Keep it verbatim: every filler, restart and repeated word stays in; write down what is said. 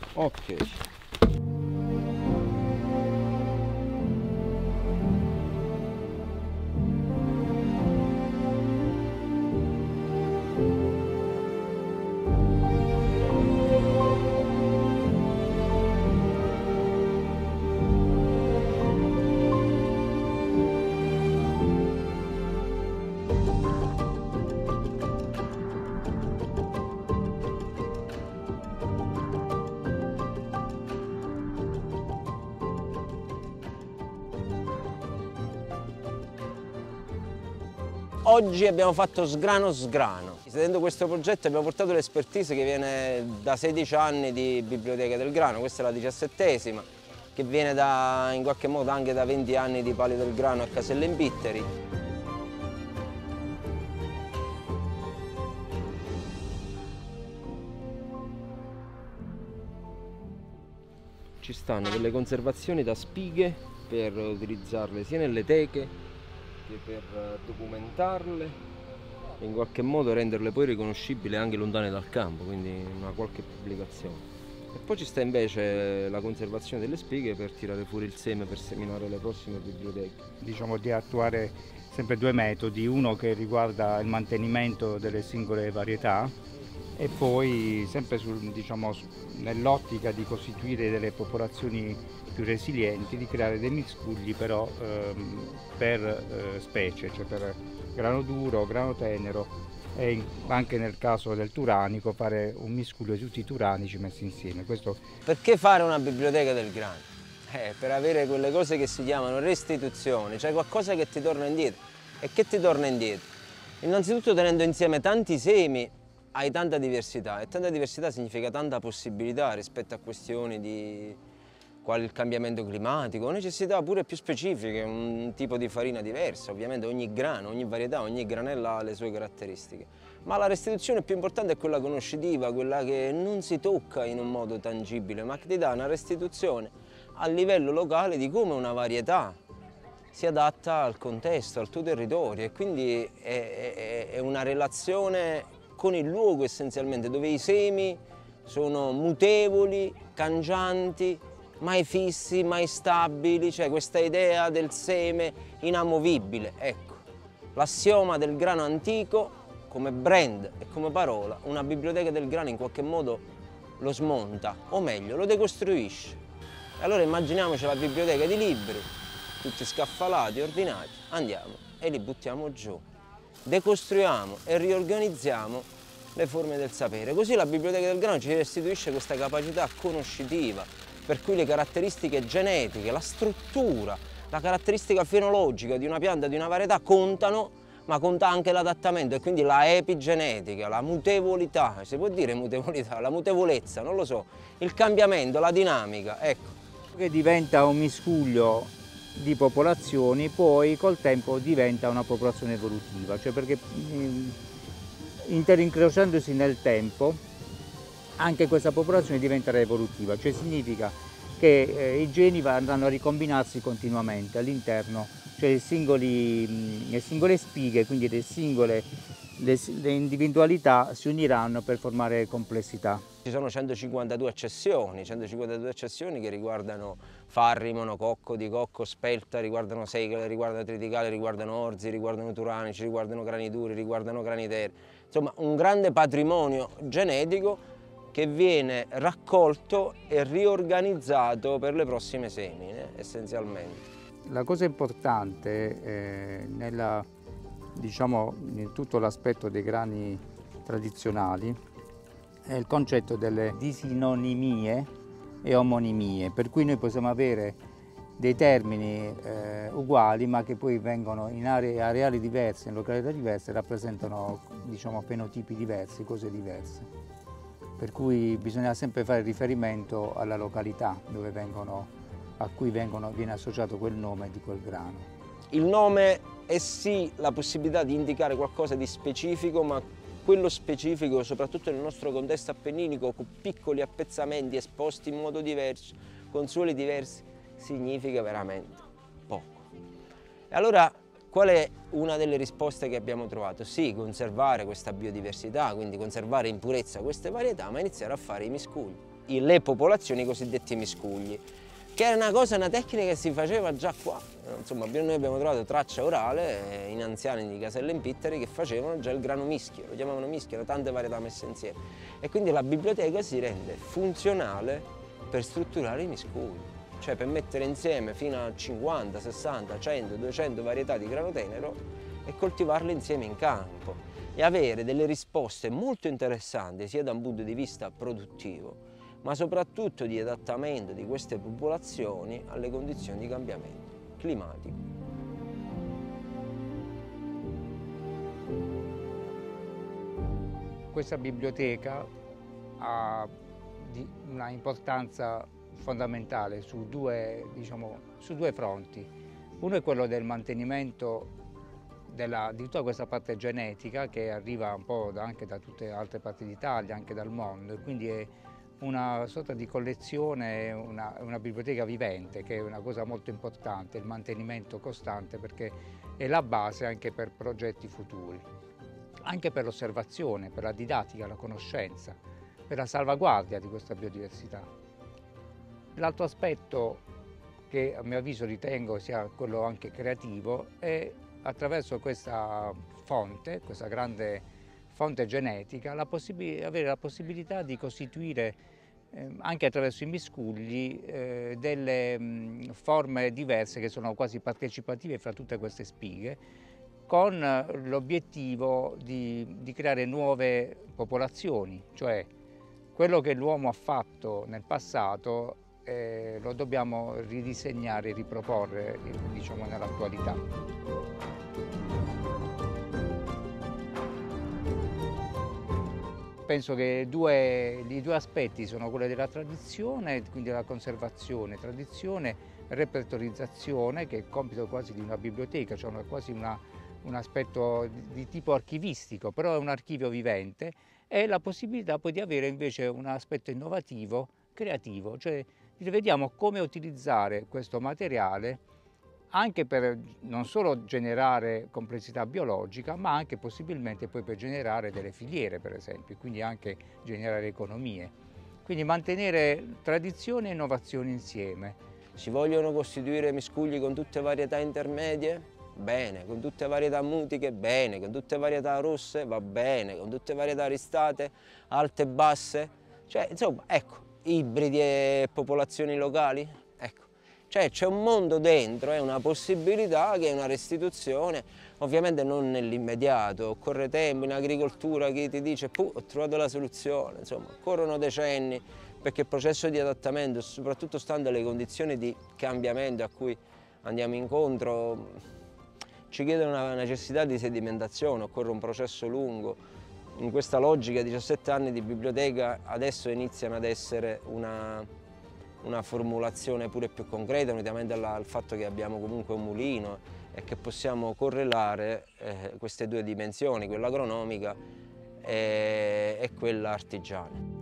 Ok. Oggi abbiamo fatto sgrano sgrano. Dentro questo progetto abbiamo portato l'espertise che viene da sedici anni di Biblioteca del Grano, questa è la diciassettesima, che viene da, in qualche modo anche da venti anni di Palio del Grano a Caselle Imbitteri. Ci stanno delle conservazioni da spighe per utilizzarle sia nelle teche che per documentarle e in qualche modo renderle poi riconoscibili anche lontane dal campo, quindi una qualche pubblicazione. E poi ci sta invece la conservazione delle spighe per tirare fuori il seme per seminare le prossime biblioteche. Diciamo di attuare sempre due metodi, uno che riguarda il mantenimento delle singole varietà e poi sempre sul, diciamo, nell'ottica di costituire delle popolazioni più resilienti, di creare dei miscugli però ehm, per eh, specie, cioè per grano duro, grano tenero e in, anche nel caso del turanico fare un miscuglio di tutti i turanici messi insieme. Questo... Perché fare una biblioteca del grano? Eh, per avere quelle cose che si chiamano restituzioni, cioè qualcosa che ti torna indietro. E che ti torna indietro? Innanzitutto tenendo insieme tanti semi hai tanta diversità e tanta diversità significa tanta possibilità rispetto a questioni di quale il cambiamento climatico, necessità pure più specifiche, un tipo di farina diversa, ovviamente ogni grano, ogni varietà, ogni granella ha le sue caratteristiche. Ma la restituzione più importante è quella conoscitiva, quella che non si tocca in un modo tangibile, ma che ti dà una restituzione a livello locale di come una varietà si adatta al contesto, al tuo territorio e quindi è, è, è una relazione con il luogo essenzialmente, dove i semi sono mutevoli, cangianti, mai fissi, mai stabili, cioè questa idea del seme inamovibile. Ecco, l'assioma del grano antico come brand e come parola, una biblioteca del grano in qualche modo lo smonta, o meglio, lo decostruisce. E allora immaginiamoci la biblioteca di libri, tutti scaffalati, ordinati, andiamo e li buttiamo giù. Decostruiamo e riorganizziamo le forme del sapere. Così la biblioteca del grano ci restituisce questa capacità conoscitiva, per cui le caratteristiche genetiche, la struttura, la caratteristica fenologica di una pianta, di una varietà contano, ma conta anche l'adattamento e quindi la epigenetica, la mutevolità, si può dire mutevolità, la mutevolezza, non lo so, il cambiamento, la dinamica, ecco. Che diventa un miscuglio di popolazioni, poi col tempo diventa una popolazione evolutiva, cioè perché interincrociandosi nel tempo anche questa popolazione diventerà evolutiva, cioè significa che eh, i geni andranno a ricombinarsi continuamente all'interno, cioè i singoli, le singole spighe, quindi le singole le, le individualità si uniranno per formare complessità. Ci sono centocinquantadue accessioni, centocinquantadue accessioni che riguardano farri, monococco, dicocco, spelta, riguardano segale, riguardano triticale, riguardano orzi, riguardano turanici, riguardano grani duri, riguardano graniteri. Insomma, un grande patrimonio genetico che viene raccolto e riorganizzato per le prossime semine, essenzialmente. La cosa importante eh, nella, diciamo, in tutto l'aspetto dei grani tradizionali è il concetto delle disinonimie e omonimie, per cui noi possiamo avere dei termini eh, uguali ma che poi vengono in aree areali diverse, in località diverse, rappresentano, diciamo, fenotipi diversi, cose diverse. Per cui bisogna sempre fare riferimento alla località dove vengono, a cui vengono, viene associato quel nome di quel grano. Il nome è sì la possibilità di indicare qualcosa di specifico, ma quello specifico, soprattutto nel nostro contesto appenninico, con piccoli appezzamenti esposti in modo diverso, con suoli diversi, significa veramente poco. E allora, qual è una delle risposte che abbiamo trovato? Sì, conservare questa biodiversità, quindi conservare in purezza queste varietà, ma iniziare a fare i miscugli. i, le popolazioni, i cosiddetti miscugli, che era una cosa, una tecnica che si faceva già qua. Insomma, noi abbiamo trovato traccia orale in anziani di Caselle in Pitteri che facevano già il grano mischio, lo chiamavano mischio, erano tante varietà messe insieme. E quindi la biblioteca si rende funzionale per strutturare i miscugli, cioè per mettere insieme fino a cinquanta, sessanta, cento, duecento varietà di grano tenero e coltivarle insieme in campo e avere delle risposte molto interessanti sia da un punto di vista produttivo, ma soprattutto di adattamento di queste popolazioni alle condizioni di cambiamento climatico. Questa biblioteca ha una importanza fondamentale su due, diciamo, su due fronti. Uno è quello del mantenimento della, di tutta questa parte genetica che arriva un po' da, anche da tutte le altre parti d'Italia, anche dal mondo, e quindi è una sorta di collezione, una, una biblioteca vivente, che è una cosa molto importante, il mantenimento costante, perché è la base anche per progetti futuri, anche per l'osservazione, per la didattica, la conoscenza, per la salvaguardia di questa biodiversità. L'altro aspetto che a mio avviso ritengo sia quello anche creativo è attraverso questa fonte, questa grande fonte genetica, la avere la possibilità di costituire eh, anche attraverso i miscugli eh, delle mh, forme diverse che sono quasi partecipative fra tutte queste spighe, con l'obiettivo di, di creare nuove popolazioni, cioè quello che l'uomo ha fatto nel passato eh, lo dobbiamo ridisegnare e riproporre, diciamo, nell'attualità. Penso che due, i due aspetti sono quelli della tradizione, quindi della conservazione, tradizione, repertorizzazione, che è il compito quasi di una biblioteca, cioè una, quasi una, un aspetto di, di tipo archivistico, però è un archivio vivente, e la possibilità poi di avere invece un aspetto innovativo, creativo, cioè vediamo come utilizzare questo materiale anche per non solo generare complessità biologica, ma anche possibilmente poi per generare delle filiere, per esempio, quindi anche generare economie. Quindi mantenere tradizione e innovazione insieme. Si vogliono costituire miscugli con tutte varietà intermedie? Bene, con tutte varietà mutiche? Bene, con tutte varietà rosse? Va bene, con tutte varietà ristate, alte e basse? Cioè, insomma, ecco, ibridi e popolazioni locali? Ecco. Cioè c'è un mondo dentro, è una possibilità che è una restituzione, ovviamente non nell'immediato, occorre tempo, in agricoltura chi ti dice puh, ho trovato la soluzione, insomma, occorrono decenni perché il processo di adattamento, soprattutto stando alle condizioni di cambiamento a cui andiamo incontro, ci chiede una necessità di sedimentazione, occorre un processo lungo. In questa logica diciassette anni di biblioteca adesso iniziano ad essere una... una formulazione pure più concreta, unitamente alla, al fatto che abbiamo comunque un mulino e che possiamo correlare eh, queste due dimensioni, quella agronomica e, e quella artigiana.